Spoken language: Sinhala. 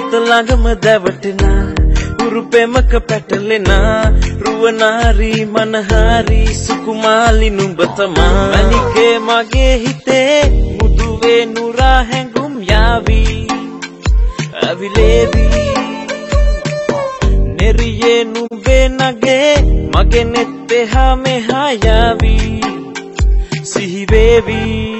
හිත ළඟම දැවටෙනා උරුපෙමක පැටලෙනා රුවනාරි මනහාරි සුකුමාලි නුඹ තමා මනිකේ මගේ හිතේ මුදුවේ නුරා හැඟුම් යාවි අවිලේවි නෙරියේ නුඹේ නගේ මගේ නෙත් එහා මෙහා යාවි සිහි වේවි